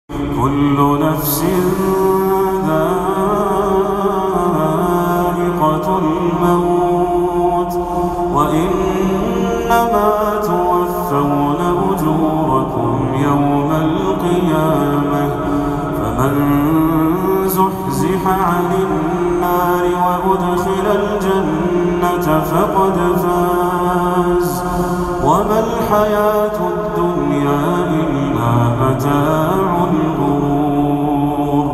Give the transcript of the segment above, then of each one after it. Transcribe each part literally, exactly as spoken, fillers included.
كل نفس ذائقة الموت وإنما توفون أجوركم يوم القيامة فمن زحزح عن النار وأدخل الجنة فقد فاز وما الحياة الدنيا إلا متاع الغرور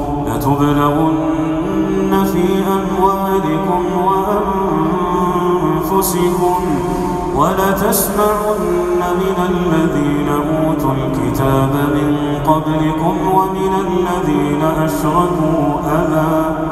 لتبلغن في أموالكم وأنفسكم ولتسمعن من الذين أوتوا الكتاب من قبلكم ومن الذين أشركوا أذى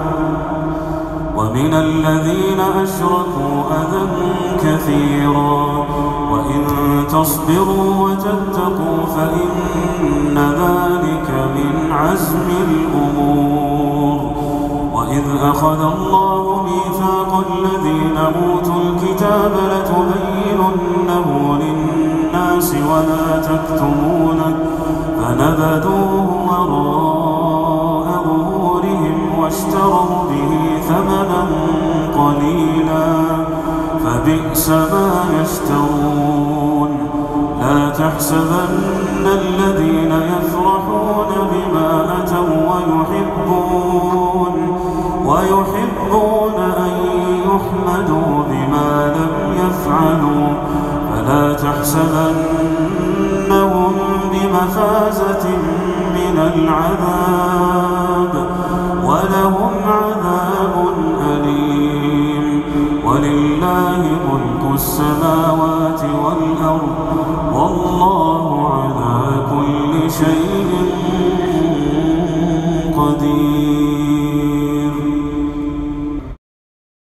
ومن الذين أشركوا أذى كثيرا وإن تصبروا وتتقوا فإن ذلك من عزم الأمور وإذ أخذ الله ميثاق الذين أوتوا الكتاب لتبيننه للناس ولا تكتمونه فنبذوه وراء ظهورهم واشتروا به ثمنا قليلا فبئس ما يشترون لا تحسبن الذين يفرحون بما أتوا ويحبون ويحبون أن يحمدوا بما لم يفعلوا فلا تحسبنهم بمفازة من العذاب ولهم عذاب أليم ولله ملك السماوات والأرض والله على كل شيء قدير.